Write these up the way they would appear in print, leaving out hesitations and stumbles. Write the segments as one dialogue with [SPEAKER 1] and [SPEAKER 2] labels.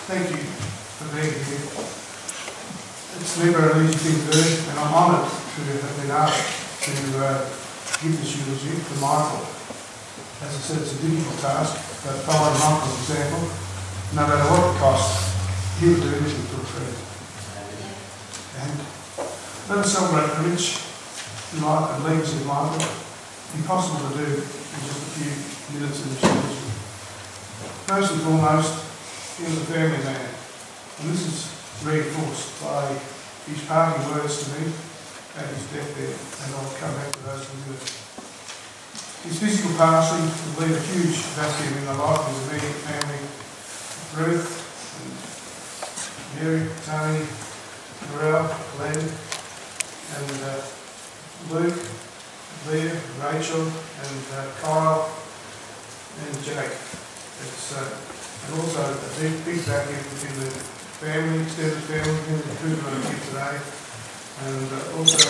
[SPEAKER 1] Thank you for being here. It's never an easy thing to do, and I'm honoured to have been asked to give this eulogy to Michael. As I said, it's a difficult task, but following Michael's example, no matter what it costs, he would do anything for a friend. And let us celebrate the rich life and legacy of Michael. Impossible to do in just a few minutes in this eulogy. First and foremost, he was a family man, and this is reinforced by his parting words to me at his deathbed, and I'll come back to those in a minute. His physical passing would leave a huge vacuum in the life of his immediate family. Ruth, and Mary, Tony, Morel, Glenn, and Luke, Leah, Rachel, and Kyle, and Jake. And also a big vacuum in the family, extended family, in the food I'm here today, and also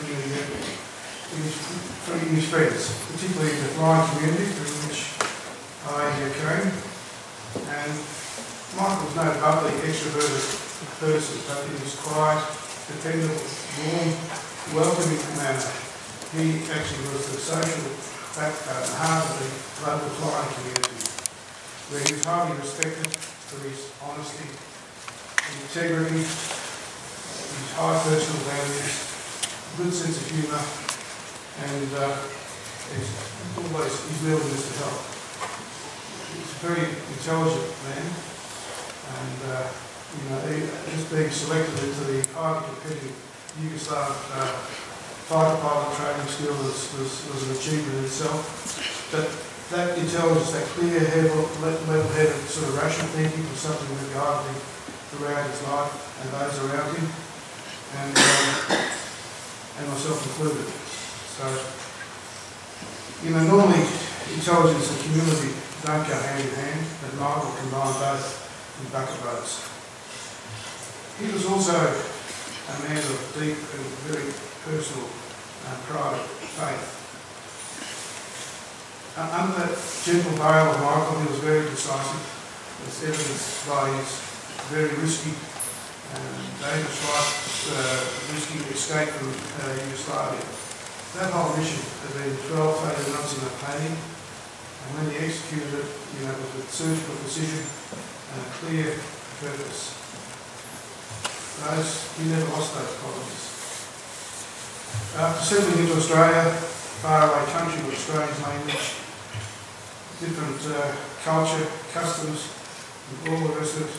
[SPEAKER 1] in his friends, particularly the blind community through which I came. And Michael was no bubbly, extroverted person, but he was quiet, dependable, warm, welcoming manner. He actually was the social backbone, heart of the local flying community, where he was highly respected for his honesty, integrity, his high personal values, good sense of humour, and always his willingness to help. He's a very intelligent man, and just being selected into the highly competitive Yugoslav fighter pilot training school was an achievement in itself. But that intelligence, that clear-headed, level-headed sort of rational thinking was something that guided him throughout his life and those around him, and myself included. So, normally intelligence and humility don't go hand in hand, but Michael combined both in bucket boats. He was also a man of deep and very personal and private faith. Under that gentle veil of Michael, he was very decisive, as evidenced by his very risky and dangerous life, risky escape from Yugoslavia. That whole mission had been 12 to 18 months in the planning, and when he executed it, with surgical precision and a clear purpose. He never lost those qualities. After settling into Australia, faraway country with strange language, different culture, customs, and all the rest of it,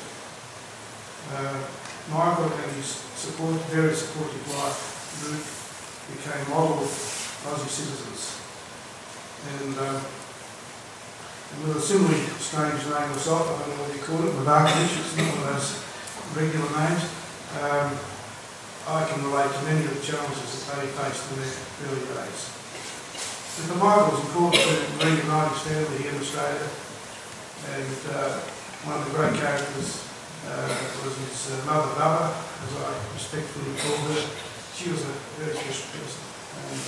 [SPEAKER 1] Michael and his very supportive wife, Luke, became model Aussie citizens. And with a similarly strange name myself, I don't know what you call it, Milekic, it's not one of those regular names. I can relate to many of the challenges that they faced in their early days. But for Michael, it was important to reunite his family here in Australia, and one of the great characters was his mother, Baba, as I respectfully call her. She was a very special person, and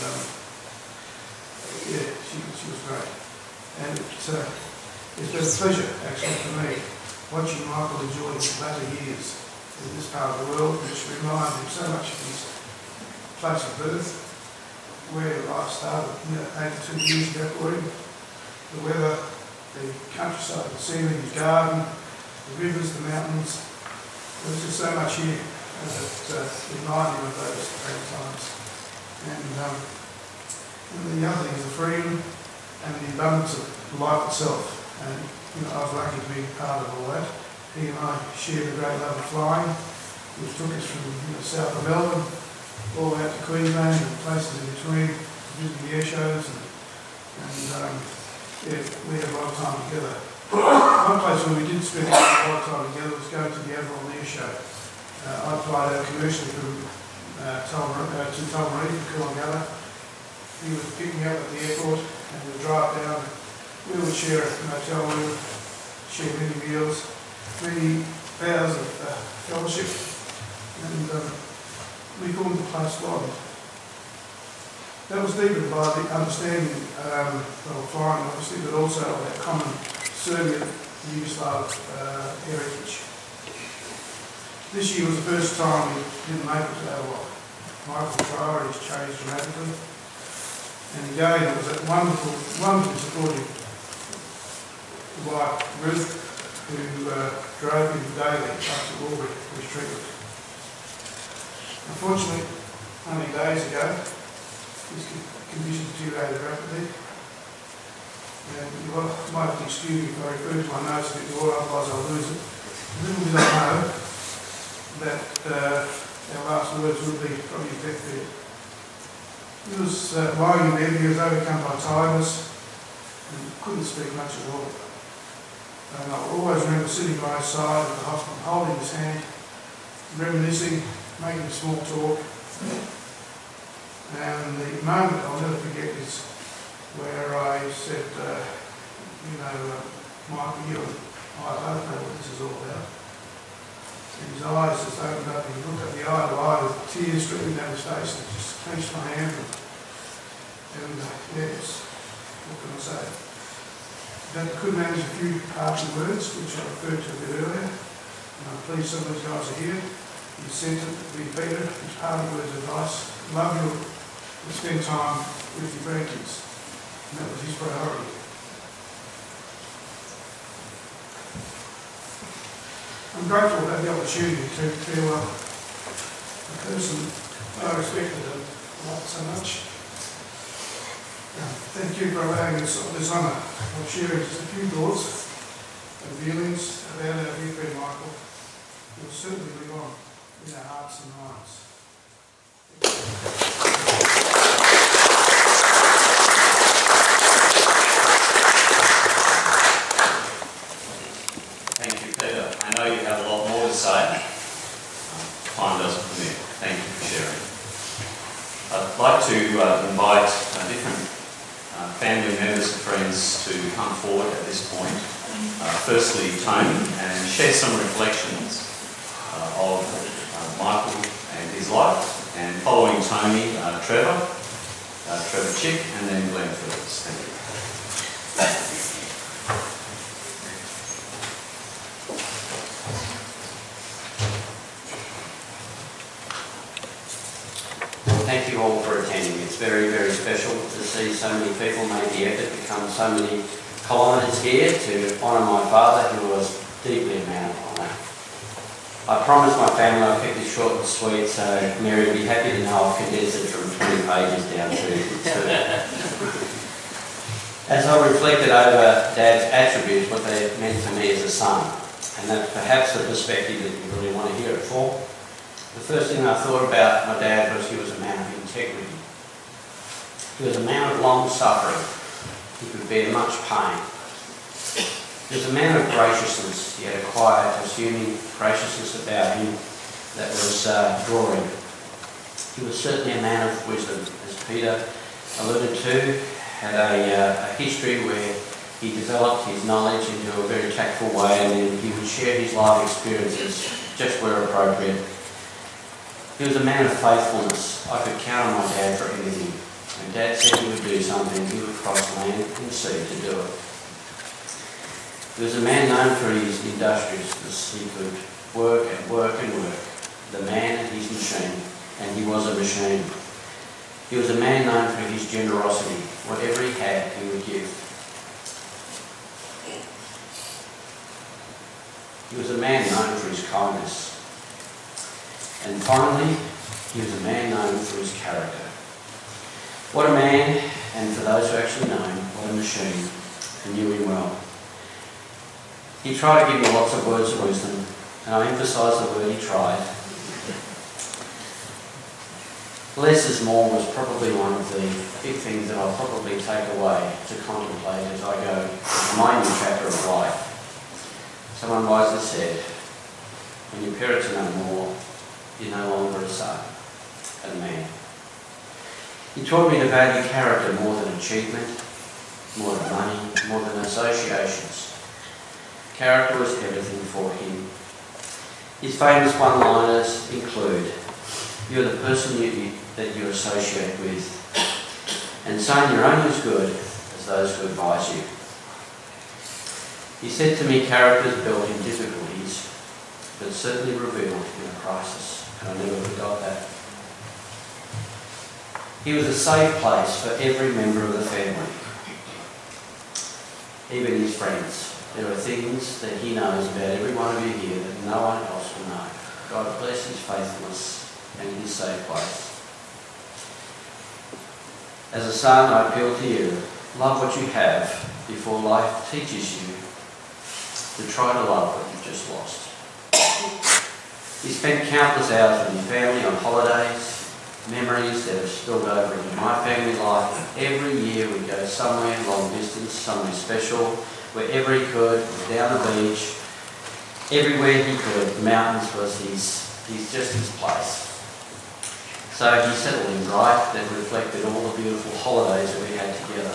[SPEAKER 1] she was great. And it's been a pleasure, actually, for me, watching Michael enjoy his latter years in this part of the world, which reminds him so much of his place of birth, where life started 82 years ago for him. The weather, the countryside, the scenery, his garden, the rivers, the mountains. There was just so much here that reminded him of those great times. And the other thing is the freedom and the abundance of life itself. And I was lucky to be part of all that. He and I shared a great love of flying, which took us from south of Melbourne all out to Queensland and places in between, visiting air shows, and we had a lot of time together. One place where we did spend a lot of time together was going to the Admiral Air Show. I flied out commercially from to Tullamore to Coolangatta. He would pick me up at the airport and we'd drive down. We would share a motel room, share many meals, many hours of fellowship, and we formed the place Warmest. That was deepened by the understanding of flying, obviously, but also of that common Serbian Yugoslav heritage. This year was the first time we didn't make it to Adelaide. Michael's priorities changed dramatically, and again it was that wonderfully supportive wife, Ruth, who drove him daily up to Albury for his treatment. Unfortunately, only days ago, his condition deteriorated rapidly, and you might excuse me if I refer to my notes a bit more, otherwise I'll lose it. Little did I know that our last words would be probably deathbed. He was lying in bed, he was overcome by tiredness and couldn't speak much at all. And I always remember sitting by his side at the hospital, holding his hand, reminiscing, making a small talk. And the moment I'll never forget is where I said, Michael, you and I don't know what this is all about. And his eyes just opened up, and he looked at the eye to eye with tears streaming down his face, and just clenched my hand. And yes, what can I say? That could manage a few parting words, which I referred to a bit earlier. And I'm pleased some of those guys are here. He sent it to be Peter, his parting words of advice. Love you and spend time with your grandkids. And that was his priority. I'm grateful to have the opportunity to a person I respected and liked so much. Thank you for allowing us this honour of sharing just a few thoughts and feelings about our dear friend Michael. He will certainly live on in our hearts and minds.
[SPEAKER 2] Thank you, Peter. I know you have a lot more to say. Time doesn't permit. Thank you for sharing. I'd like to invite different family members and friends to come forward at this point. Firstly, Tony, and share some reflections of Michael and his life. And following Tony, Trevor Chick, and then Glenn Phillips. Thank you.
[SPEAKER 3] Thank you all for attending. It's very, very special to see so many people make the effort to come so many kilometres here to honour my father, who was deeply a man of honour. I promised my family I'd keep this short and sweet, so Mary would be happy to know I've condensed it from 20 pages down to 2. As I reflected over Dad's attributes, what they meant to me as a son, and that's perhaps the perspective that you really want to hear it for. The first thing I thought about my dad was he was a man of integrity. He was a man of long suffering. He could bear much pain. He was a man of graciousness. He had a quiet, assuming graciousness about him that was drawing. He was certainly a man of wisdom, as Peter alluded to, had a history where he developed his knowledge into a very tactful way, and then he would share his life experiences just where appropriate. He was a man of faithfulness. I could count on my dad for anything. When Dad said he would do something, he would cross land and sea to do it. He was a man known for his industriousness. He could work and work and work. The man and his machine, and he was a machine. He was a man known for his generosity. Whatever he had, he would give. He was a man known for his kindness. And finally, he was a man known for his character. What a man, and for those who actually know him, what a machine, who knew him well. He tried to give me lots of words of wisdom, and I emphasise the word he tried. Less is more was probably one of the big things that I'll probably take away to contemplate as I go into my new chapter of life. Someone wisely said, when your parents know more, you're no longer a son, a man. He taught me to value character more than achievement, more than money, more than associations. Character was everything for him. His famous one-liners include, you're the person that you associate with, and son, you're only as good as those who advise you. He said to me, character is built in difficulties, but certainly revealed in a crisis, and I never forgot that. He was a safe place for every member of the family, even his friends. There are things that he knows about every one of you here that no one else will know. God bless his faithfulness and his safe place. As a son, I appeal to you, love what you have before life teaches you to try to love what you've just lost. He spent countless hours with his family on holidays, memories that have spilled over into my family life. Every year we'd go somewhere long distance, somewhere special, wherever he could, down the beach, everywhere he could. The mountains was just his place. So he settled in right that reflected all the beautiful holidays that we had together.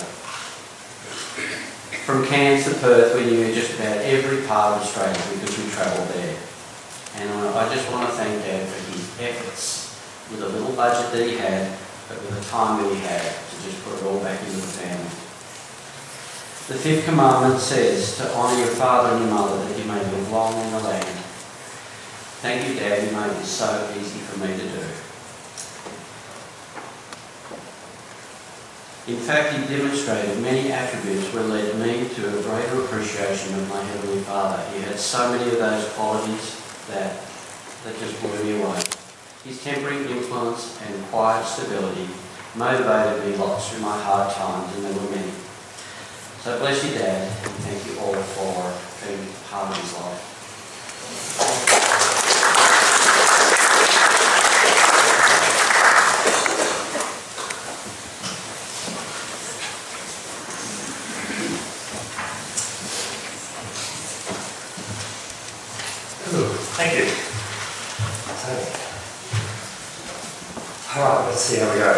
[SPEAKER 3] From Cairns to Perth, we knew just about every part of Australia because we travelled there. And I just want to thank Dad for his efforts with a little budget that he had, but with the time that he had to just put it all back into the family. The fifth commandment says to honour your father and your mother that you may live long in the land. Thank you, Dad, you made this so easy for me to do. In fact, he demonstrated many attributes which led me to a greater appreciation of my Heavenly Father. He had so many of those qualities that just blew me away. His tempering influence and quiet stability motivated me lots through my hard times, and there were many. So bless you, Dad, and thank you all for being part of his life.
[SPEAKER 4] Thank you. Alright, let's see how we go.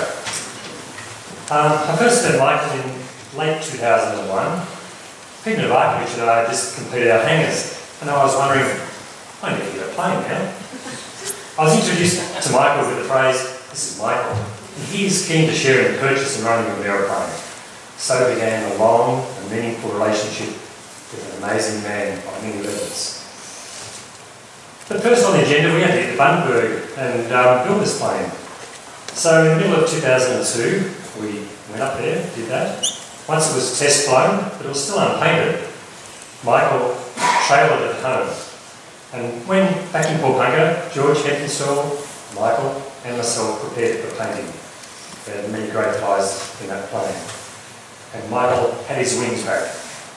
[SPEAKER 4] I first met Michael in late 2001. Speaking of architecture, I just completed our hangars, and I was wondering, I need to get a plane now. I was introduced to Michael with the phrase, "This is Michael," and he is keen to share in the purchase and running of an aeroplane. So began a long and meaningful relationship with an amazing man by many levels. But first on the agenda, we had to hit the Bundaberg and build this plane. So in the middle of 2002, we went up there, did that. Once it was test flown, but it was still unpainted, Michael trailed it at home. And when back in Paulpunga, George Hempinstall, Michael and myself prepared for painting. We had many great flies in that plane. And Michael had his wings back.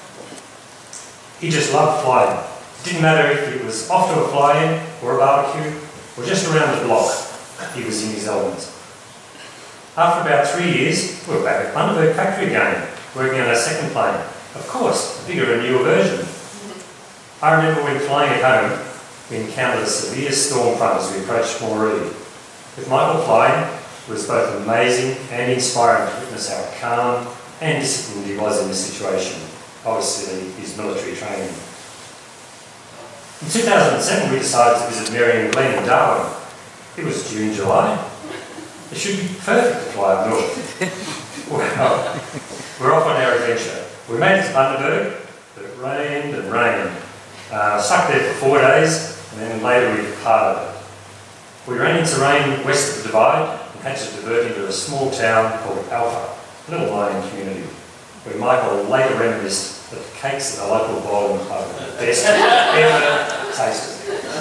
[SPEAKER 4] He just loved flying. It didn't matter if it was off to a fly-in or a barbecue or just around the block, he was in his element. After about 3 years, we were back at Bundaberg factory again, working on our second plane. Of course, a bigger and newer version. I remember when flying at home, we encountered a severe storm front as we approached Moree. With Michael flying, it was both amazing and inspiring to witness how calm and disciplined he was in this situation. Obviously, his military training. In 2007, we decided to visit Mary and Glen in Darwin. It was June, July. It should be perfect to fly up north. Well, we're off on our adventure. We made it to Bundaberg, but it rained and rained. Stuck there for 4 days, and then later we departed. We ran into rain west of the Divide and had to divert into a small town called Alpha, a little mining community, where Michael later reminisced that the cakes at the local bowling club were the best ever tasted.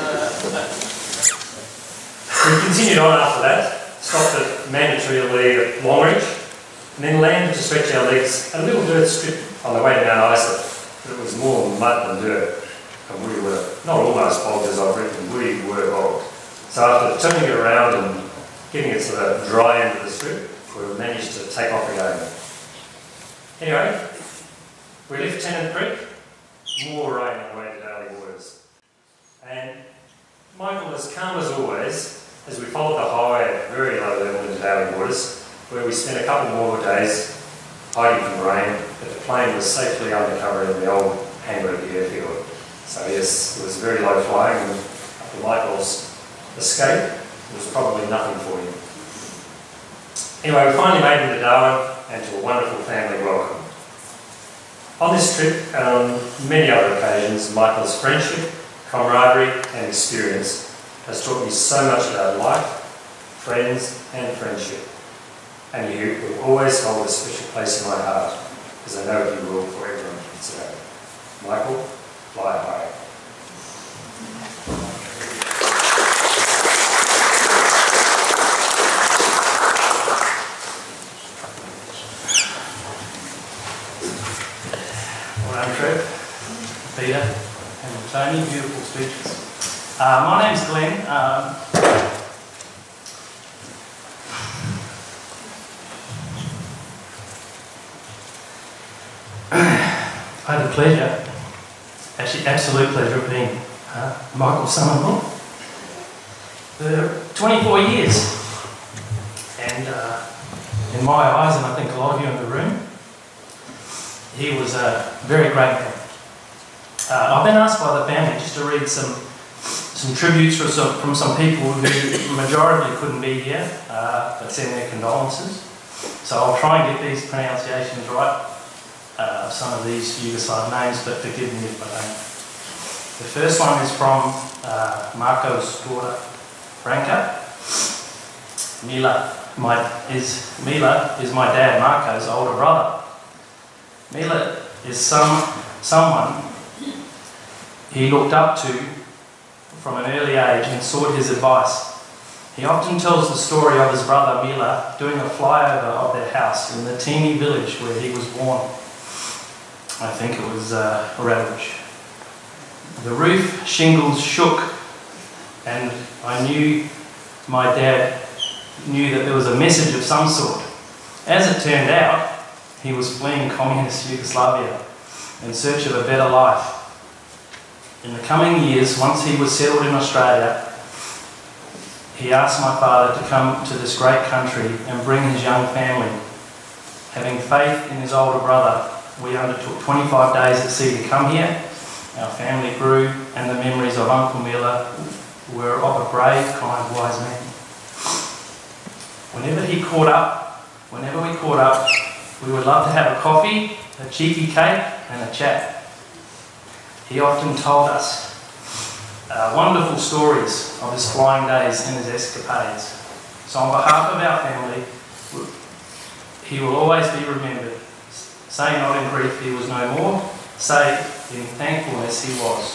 [SPEAKER 4] We continued on after that, stopped at mandatorily at Longreach, and then landed to stretch our legs a little dirt strip on the way to Mount Isa, but it was more mud than dirt, and we were not almost bogged as I've written, we were bogged. So after turning it around and getting it to the dry end of the strip, we managed to take off again. Anyway, we left Tennant Creek, more rain on the way to Daly Waters. And Michael, as calm as always, as we followed the highway at very low level into Daly Waters, where we spent a couple more days hiding from the rain, but the plane was safely undercover in the old hangar at the airfield. So yes, it was very low flying, and after Michael's escape, it was probably nothing for him. Anyway, we finally made it into Darwin and to a wonderful family welcome. On this trip, and on many other occasions, Michael's friendship camaraderie and experience has taught me so much about life, friends and friendship. And you will always hold a special place in my heart, as I know you will for everyone here today. Michael, fly high.
[SPEAKER 5] Well, I'm Trev, Peter and Tony, beautiful speeches. My name's Glenn. I had the pleasure, actually absolute pleasure of being Michael's son-in-law for 24 years. And in my eyes, and I think a lot of you in the room, he was a very great man. I've been asked by the family just to read some tributes from some people who majority couldn't be here, but send their condolences. So I'll try and get these pronunciations right. Some of these Yugoslav names, but forgive me if I don't. The first one is from Marco's daughter, Branka. Mila is my dad, Marco's older brother. Mila is someone he looked up to from an early age and sought his advice. He often tells the story of his brother Mila doing a flyover of their house in the teeny village where he was born. I think it was Radovich. The roof shingles shook, and I knew my dad knew that there was a message of some sort. As it turned out, he was fleeing communist Yugoslavia in search of a better life. In the coming years, once he was settled in Australia, he asked my father to come to this great country and bring his young family. Having faith in his older brother, we undertook 25 days at sea to come here. Our family grew, and the memories of Uncle Mila were of a brave, kind, wise man. Whenever we caught up, we would love to have a coffee, a cheeky cake, and a chat. He often told us wonderful stories of his flying days and his escapades. So on behalf of our family, he will always be remembered. Say not in grief he was no more, say in thankfulness he was.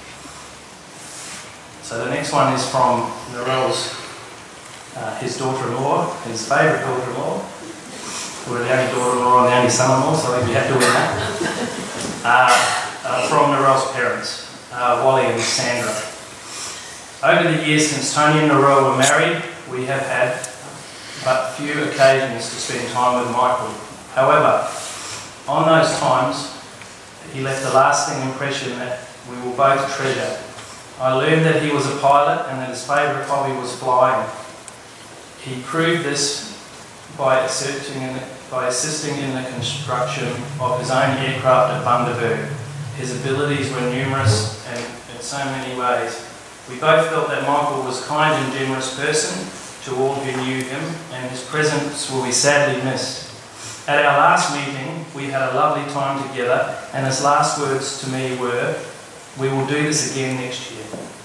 [SPEAKER 5] So the next one is from Narelle's, his daughter-in-law, his favourite daughter-in-law. We're the only daughter-in-law and the only son-in-law, so we'd be happy with that. From Narelle's parents, Wally and Sandra. Over the years since Tony and Narelle were married, we have had but few occasions to spend time with Michael. However, on those times, he left a lasting impression that we will both treasure. I learned that he was a pilot and that his favourite hobby was flying. He proved this by assisting in the construction of his own aircraft at Bundaberg. His abilities were numerous and in so many ways. We both felt that Michael was a kind and generous person to all who knew him, and his presence will be sadly missed. At our last meeting, we had a lovely time together, and his last words to me were, "We will do this again next year."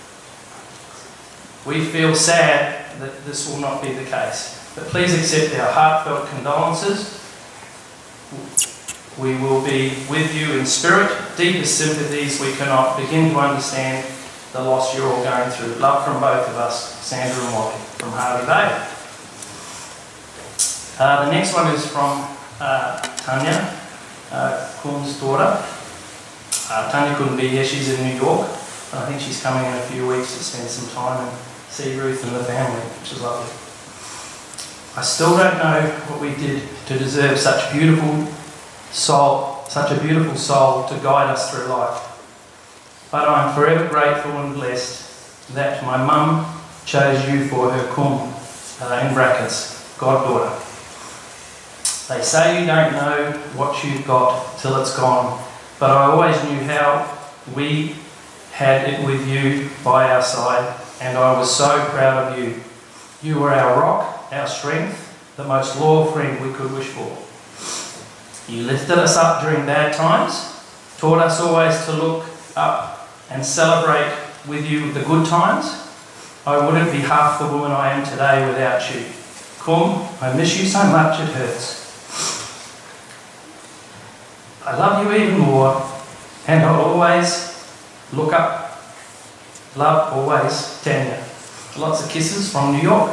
[SPEAKER 5] We feel sad that this will not be the case, but please accept our heartfelt condolences. We will be with you in spirit. Deepest sympathies. We cannot begin to understand the loss you're all going through. Love from both of us, Sandra and Wally, from Harvey Bay. The next one is from Tanya, Kuhn's daughter. Tanya couldn't be here, she's in New York. I think she's coming in a few weeks to spend some time and see Ruth and the family, which is lovely. I still don't know what we did to deserve such a beautiful soul to guide us through life. But I'm forever grateful and blessed that my mum chose you for her Kuhn, in brackets, goddaughter. They say you don't know what you've got till it's gone, but I always knew how we had it with you by our side, and I was so proud of you. You were our rock, our strength, the most loyal friend we could wish for. You lifted us up during bad times, taught us always to look up and celebrate with you the good times, I wouldn't be half the woman I am today without you. Kum, I miss you so much it hurts. I love you even more, and I'll always look up. Love, always, Tanya. Lots of kisses from New York.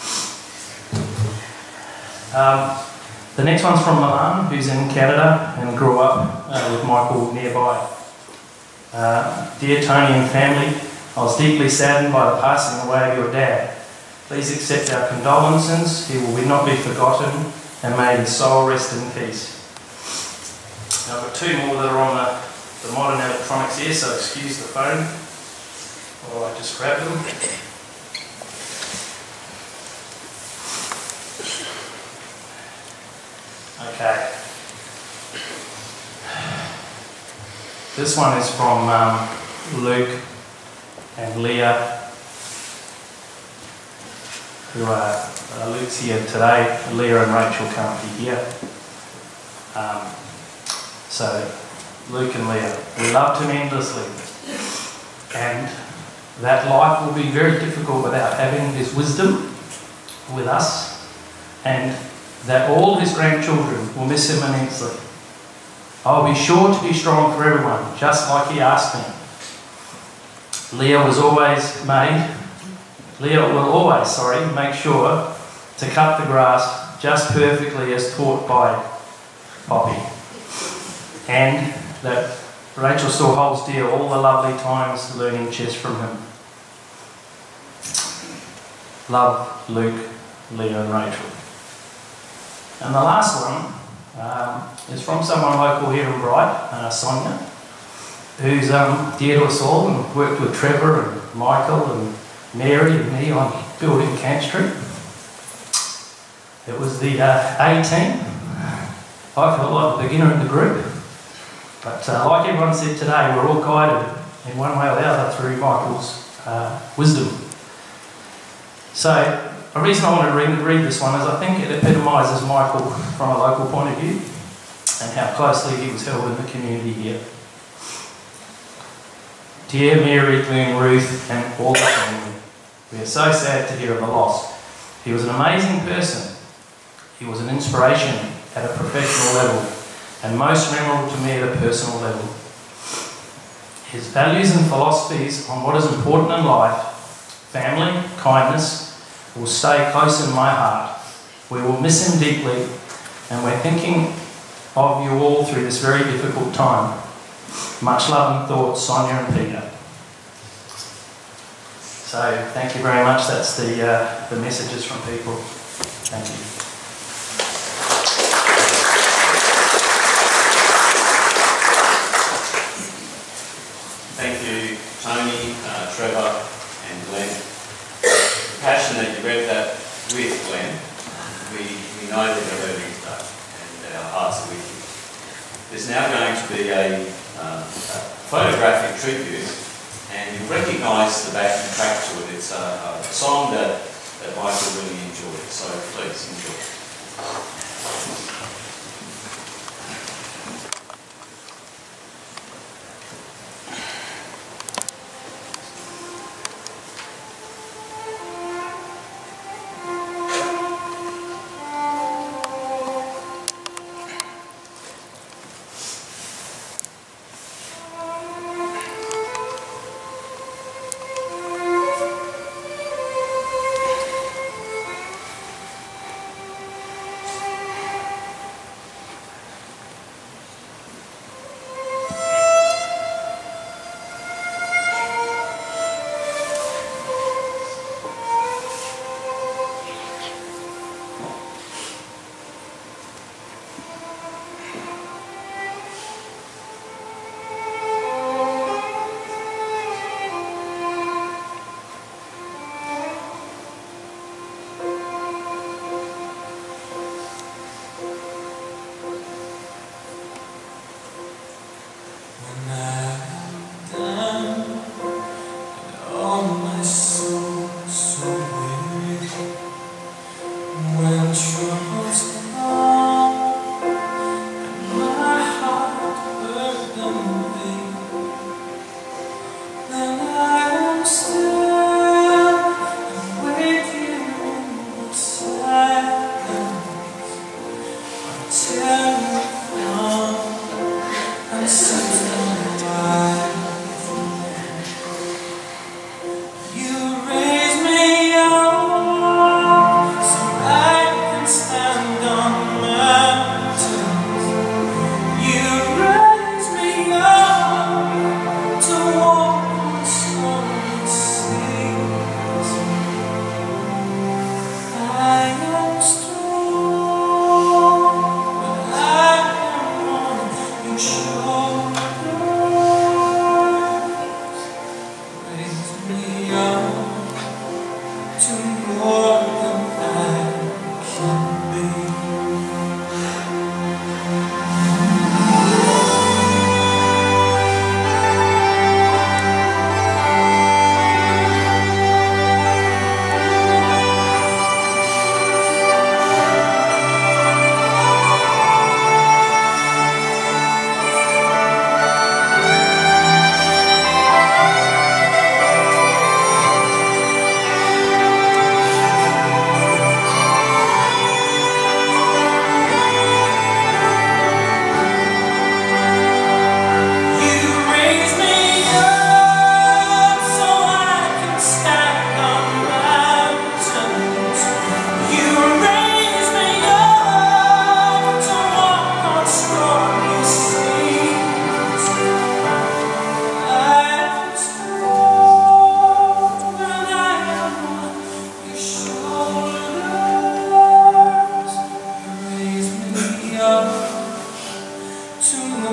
[SPEAKER 5] The next one's from Milan, who's in Canada and grew up with Micheal nearby. Dear Tony and family, I was deeply saddened by the passing away of your dad. Please accept our condolences. He will not be forgotten, and may his soul rest in peace. Now, I've got two more that are on the modern electronics here, so excuse the phone while I just grab them. Okay. This one is from Luke and Leah, who are Luke's here today. Leah and Rachel can't be here. So, Luke and Leah, we loved him endlessly, and that life will be very difficult without having his wisdom with us, and that all his grandchildren will miss him immensely. I'll be sure to be strong for everyone, just like he asked me. Leah will always make sure to cut the grass just perfectly as taught by Poppy. And that Rachel still holds dear all the lovely times learning chess from him. Love, Luke, Leah and Rachel. And the last one is from someone local here in Bright, Sonia, who's dear to us all and worked with Trevor and Michael and Mary and me on building Kent Street. It was the A-team. I felt like the beginner in the group. But like everyone said today, we're all guided in one way or the other through Michael's wisdom. So, a reason I wanted to read this one is I think it epitomises Michael from a local point of view and how closely he was held in the community here. Dear Mary, Glenn, Ruth and all the family, we are so sad to hear of the loss. He was an amazing person. He was an inspiration at a professional level and most memorable to me at a personal level. His values and philosophies on what is important in life, family, kindness, will stay close in my heart. We will miss him deeply, and we're thinking of you all through this very difficult time. Much love and thoughts, Sonia and Peter. So, thank you very much. That's the messages from people. Thank you.
[SPEAKER 2] Thank you, Tony, Trevor and Glenn. The passion that you read that with, Glenn, we know that you're hurting today and our hearts are with you. There's now going to be a photographic tribute, and you recognise the backing track to it. It's a song that Michael really enjoyed, so please enjoy.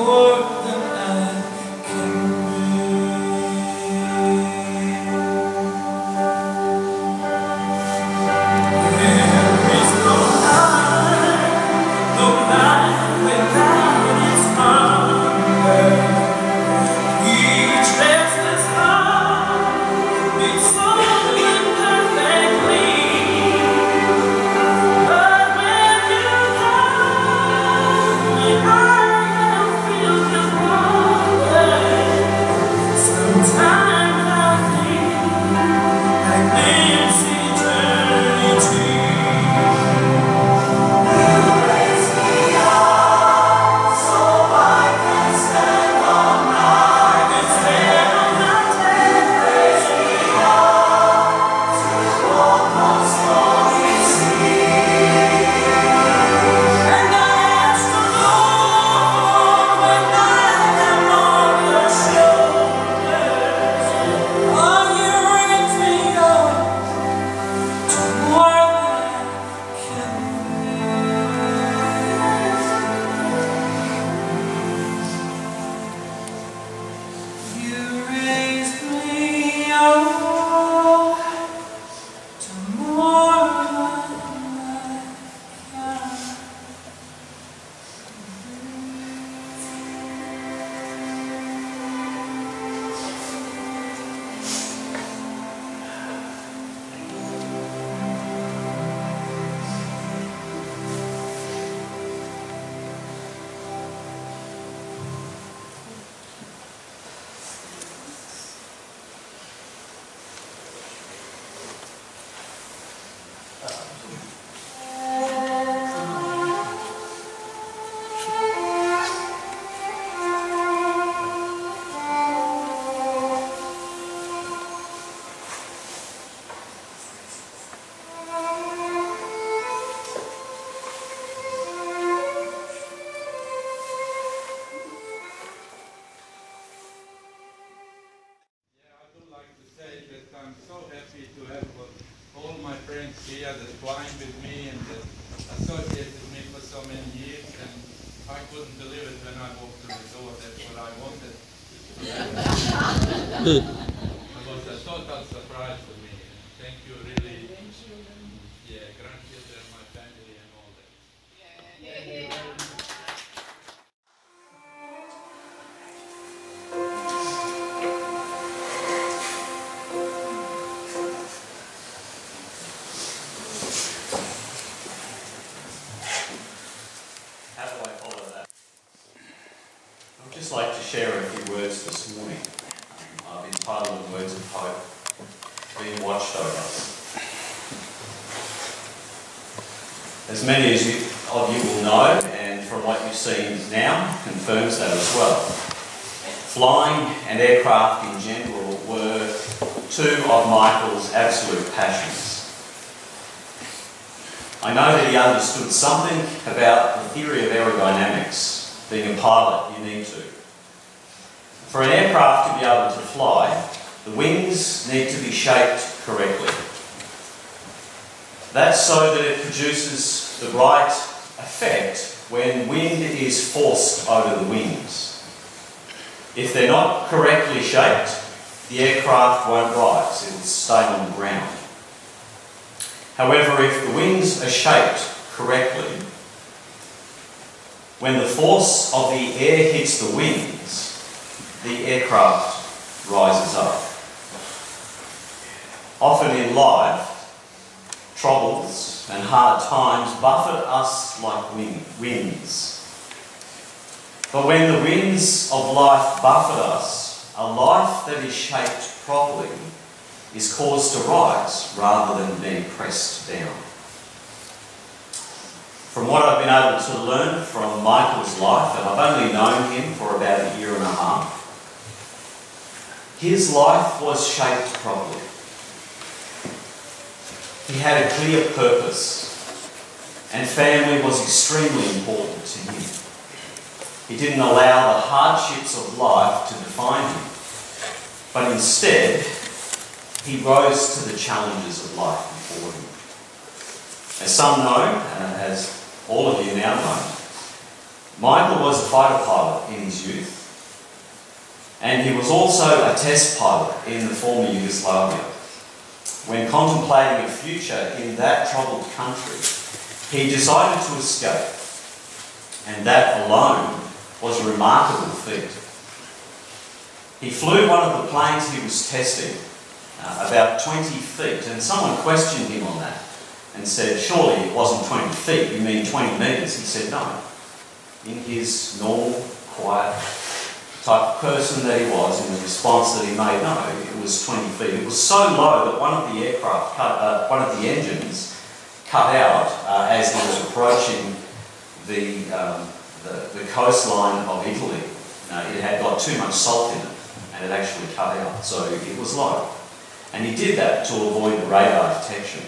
[SPEAKER 6] Here that flying with me and that associated with me for so many years, and I couldn't believe it when I walked through the door. That's what I wanted. It was a total surprise for me. Thank you, really. Yeah, grandchildren, my family, and all that. Thank you very much.
[SPEAKER 2] I'd just like to share a few words this morning. I've entitled them Words of Hope, being watched over. As many of you will know, and from what you've seen now, confirms that as well. Flying and aircraft in general were two of Michael's absolute passions. I know that he understood something about the theory of aerodynamics. Being a pilot, you need to. For an aircraft to be able to fly, the wings need to be shaped correctly. That's so that it produces the right effect when wind is forced over the wings. If they're not correctly shaped, the aircraft won't rise, it will stay on the ground. However, if the wings are shaped correctly, when the force of the air hits the wings, the aircraft rises up. Often in life, troubles and hard times buffet us like winds. But when the winds of life buffet us, a life that is shaped properly is caused to rise rather than being pressed down. From what I've been able to learn from Michael's life, and I've only known him for about a year and a half, his life was shaped properly. He had a clear purpose, and family was extremely important to him. He didn't allow the hardships of life to define him, but instead, he rose to the challenges of life before him. As some know, as all of you now know, Michael was a fighter pilot in his youth, and he was also a test pilot in the former Yugoslavia. When contemplating a future in that troubled country, he decided to escape, and that alone was a remarkable feat. He flew one of the planes he was testing about 20 feet, and someone questioned him on that and said, surely it wasn't 20 feet, you mean 20 metres? He said no. In his normal, quiet type of person that he was, in the response that he made, no, it was 20 feet. It was so low that one of the engines cut out as he was approaching the coastline of Italy. It had got too much salt in it, and it actually cut out, so it was low. And he did that to avoid the radar detection.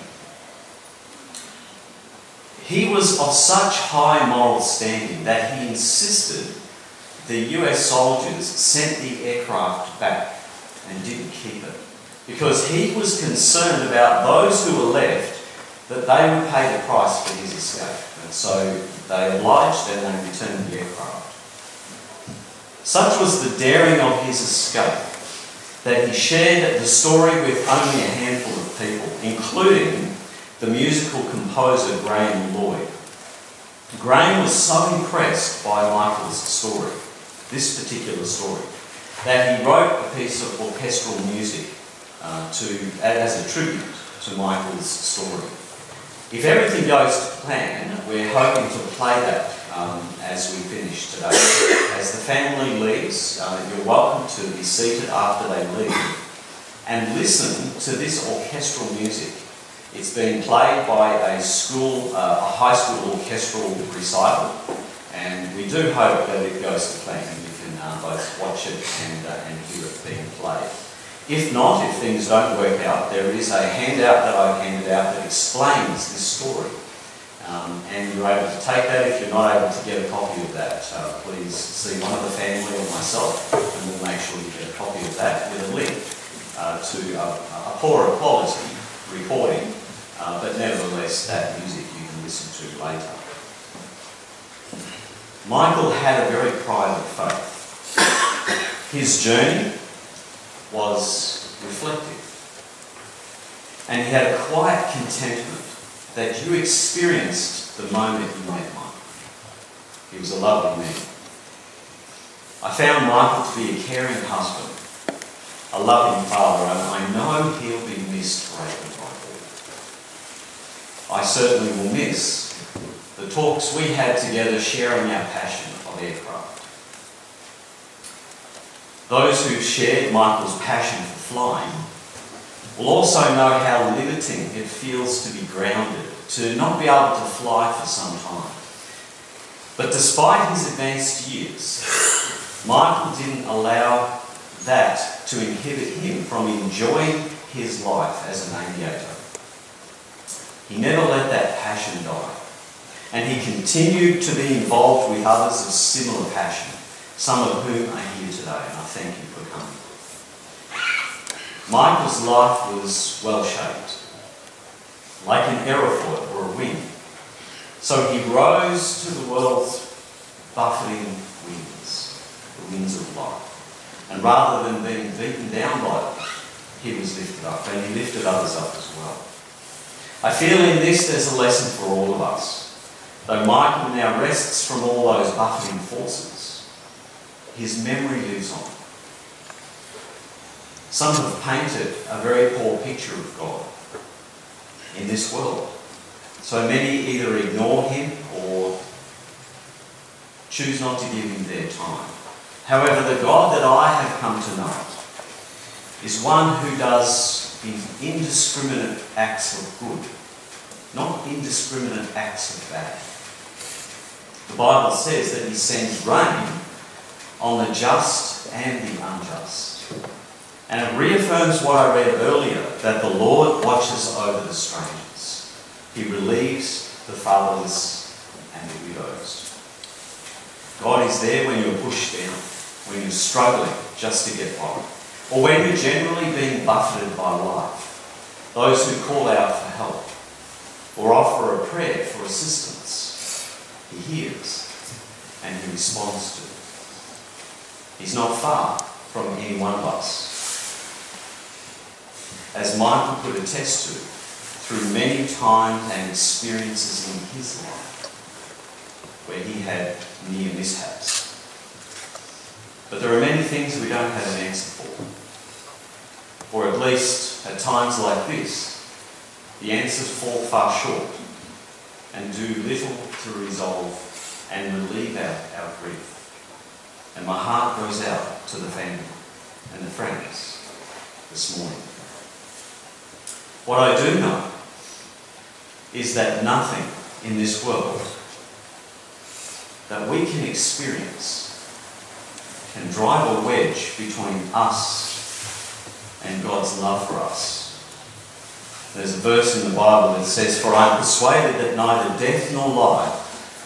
[SPEAKER 2] He was of such high moral standing that he insisted the US soldiers sent the aircraft back and didn't keep it, because he was concerned about those who were left, that they would pay the price for his escape. And so they obliged and they returned the aircraft. Such was the daring of his escape that he shared the story with only a handful of people, including the musical composer Graham Lloyd. Graham was so impressed by Michael's story, this particular story, that he wrote a piece of orchestral music as a tribute to Michael's story. If everything goes to plan, we're hoping to play that as we finish today. As the family leaves, you're welcome to be seated after they leave and listen to this orchestral music. It's been played by a high school orchestral recital, and we do hope that it goes to plan and you can both watch it and hear it being played. If not, if things don't work out, there is a handout that I've handed out that explains this story. And you're able to take that. If you're not able to get a copy of that, please see one of the family or myself, and we'll make sure you get a copy of that with a link to a poorer quality recording, but nevertheless that music you can listen to later. Michael had a very private faith. His journey was reflective, and he had a quiet contentment that you experienced the moment you met Michael. He was a lovely man. I found Michael to be a caring husband, a loving father, and I know he'll be missed greatly by all. I certainly will miss the talks we had together sharing our passion of aircraft. Those who shared Michael's passion for flying will also know how limiting it feels to be grounded, to not be able to fly for some time. But despite his advanced years, Michael didn't allow that to inhibit him from enjoying his life as an aviator. He never let that passion die, and he continued to be involved with others of similar passion, some of whom are here today, and I thank you for coming. Michael's life was well-shaped, like an aerofoil or a wing. So he rose to the world's buffeting winds, the winds of life. And rather than being beaten down by them, he was lifted up, and he lifted others up as well. I feel in this there's a lesson for all of us. Though Michael now rests from all those buffeting forces, his memory lives on. Some have painted a very poor picture of God in this world. So many either ignore him or choose not to give him their time. However, the God that I have come to know is one who does indiscriminate acts of good, not indiscriminate acts of bad. The Bible says that he sends rain on the just and the unjust. And it reaffirms what I read earlier, that the Lord watches over the strangers. He relieves the fatherless and the widows. God is there when you're pushed down, when you're struggling just to get by, or when you're generally being buffeted by life. Those who call out for help or offer a prayer for assistance, he hears. and he responds to. He's not far from any one of us. As Michael could attest to, through many times and experiences in his life where he had near mishaps. But there are many things we don't have an answer for. Or at least, at times like this, the answers fall far short and do little to resolve and relieve our grief. And my heart goes out to the family and the friends this morning. What I do know is that nothing in this world that we can experience can drive a wedge between us and God's love for us. There's a verse in the Bible that says, "For I am persuaded that neither death nor life,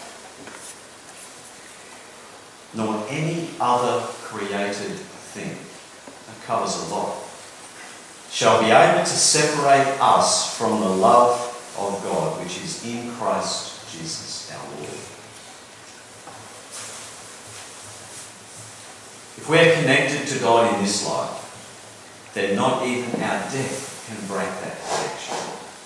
[SPEAKER 2] nor any other created thing," that covers a lot, "shall be able to separate us from the love of God, which is in Christ Jesus our Lord." If we're connected to God in this life, then not even our death can break that connection.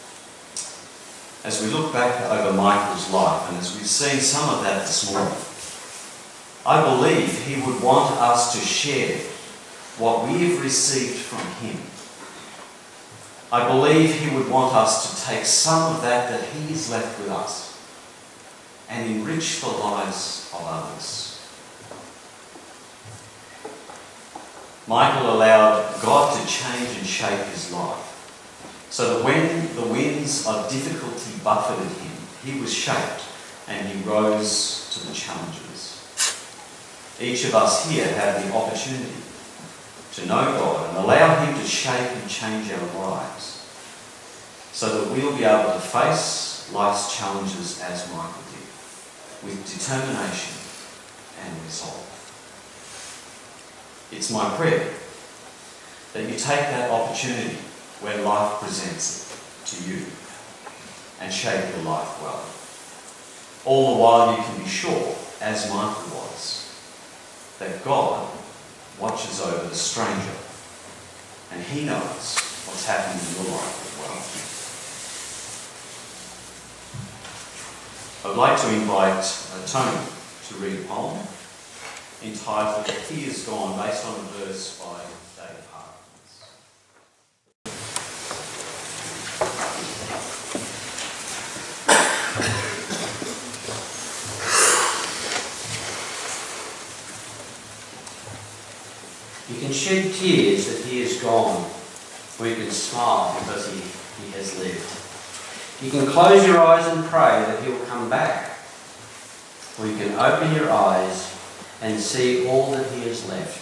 [SPEAKER 2] As we look back over Michael's life, and as we've seen some of that this morning, I believe he would want us to share what we have received from him. I believe he would want us to take some of that he has left with us and enrich the lives of others. Michael allowed God to change and shape his life, so that when the winds of difficulty buffeted him, he was shaped and he rose to the challenges. Each of us here have the opportunity to know God and allow him to shape and change our lives, so that we'll be able to face life's challenges as Michael did, with determination and resolve. It's my prayer that you take that opportunity when life presents it to you and shape your life well. All the while you can be sure, as Michael was, that God watches over the stranger and he knows what's happening in your life as well. I'd like to invite Tony to read a poem entitled "Tears Gone," based on a verse by David Harkins.
[SPEAKER 3] You can shed tears that he is gone, or you can smile because he has lived. You can close your eyes and pray that he'll come back, or you can open your eyes and see all that he has left.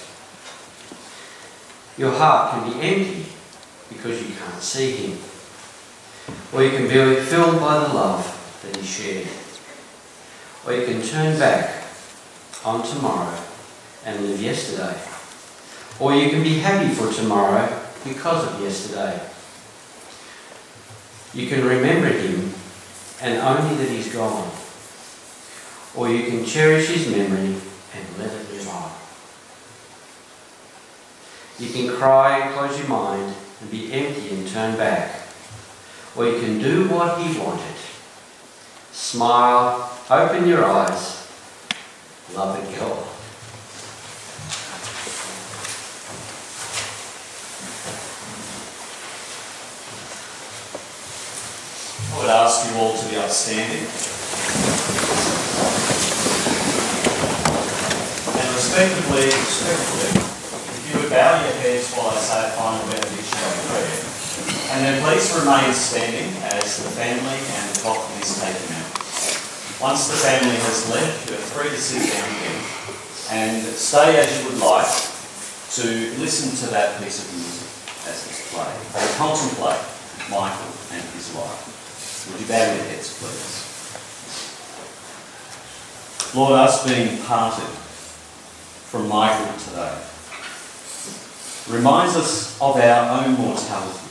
[SPEAKER 3] Your heart can be empty because you can't see him, or you can be filled by the love that he shared, or you can turn back on tomorrow and live yesterday, or you can be happy for tomorrow because of yesterday. You can remember him and only that he's gone, or you can cherish his memory and let it live on. You can cry and close your mind and be empty and turn back, or you can do what he wanted. Smile, open your eyes, love and go on.
[SPEAKER 2] I would ask you all to be upstanding. And respectfully, if you would bow your heads while I say a final benediction of prayer. And then please remain standing as the family and the coffin is taken out. Once the family has left, you are free to sit down again and stay as you would like to listen to that piece of music as it's played, and contemplate Michael and his life. Would you bow your heads, please? Lord, us being parted from Michael today reminds us of our own mortality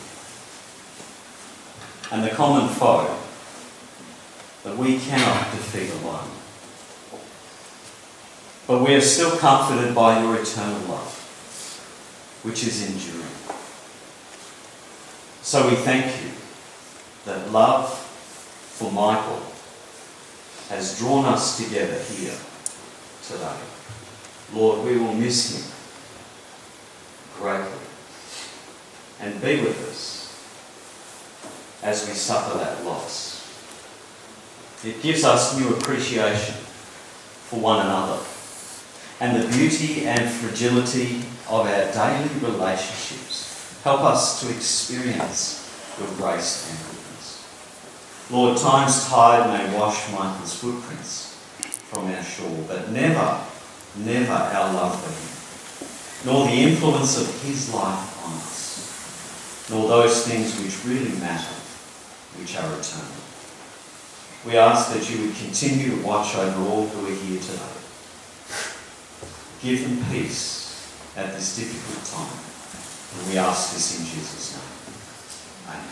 [SPEAKER 2] and the common foe that we cannot defeat alone. but we are still comforted by your eternal love, which is enduring. So we thank you that love for Michael has drawn us together here today. Lord, we will miss him greatly, and be with us as we suffer that loss. It gives us new appreciation for one another and the beauty and fragility of our daily relationships. Help us to experience your grace and goodness. Lord, time's tide may wash Michael's footprints from our shore, but never, never our love for him, nor the influence of his life on us, nor those things which really matter, which are eternal. We ask that you would continue to watch over all who are here today. Give them peace at this difficult time. And we ask this in Jesus' name. Amen.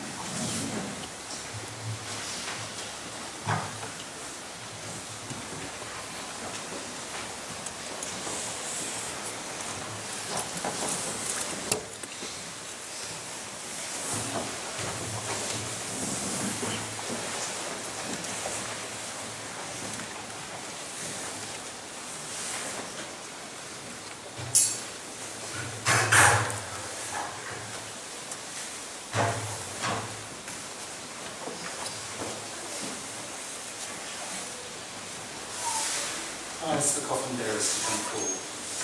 [SPEAKER 7] Ask the coffin bearers to come forward.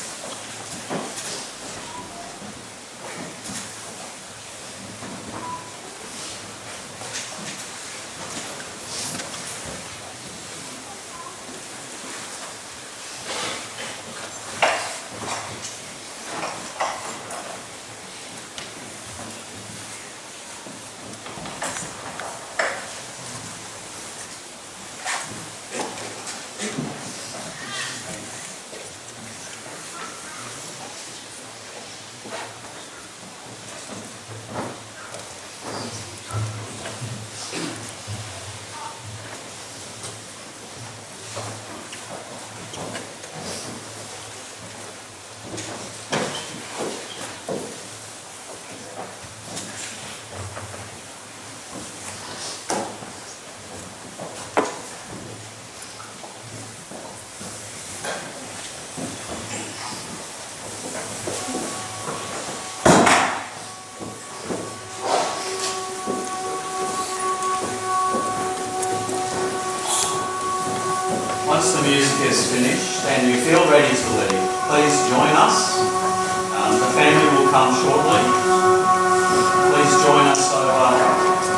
[SPEAKER 2] Once the music is finished and you feel ready to leave, please join us. The family will come shortly. Please join us over